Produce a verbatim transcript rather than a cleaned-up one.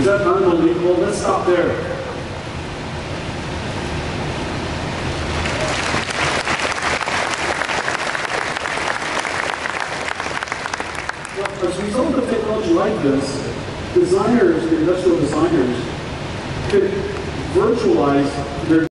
Is that unbelievable? Let's stop there. Well, as a result of technology like this, designers, industrial designers, could virtualize their